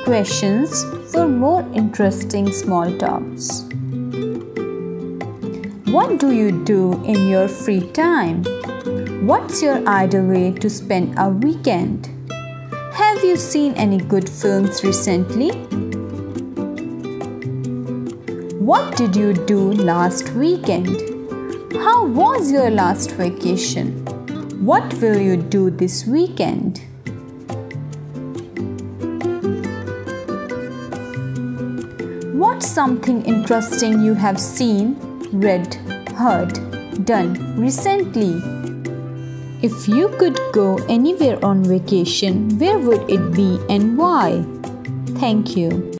questions for more interesting small talks. What do you do in your free time? What's your ideal way to spend a weekend? Have you seen any good films recently? What did you do last weekend? How was your last vacation? What will you do this weekend? What's something interesting you have seen, read, heard, done recently? If you could go anywhere on vacation, where would it be and why? Thank you.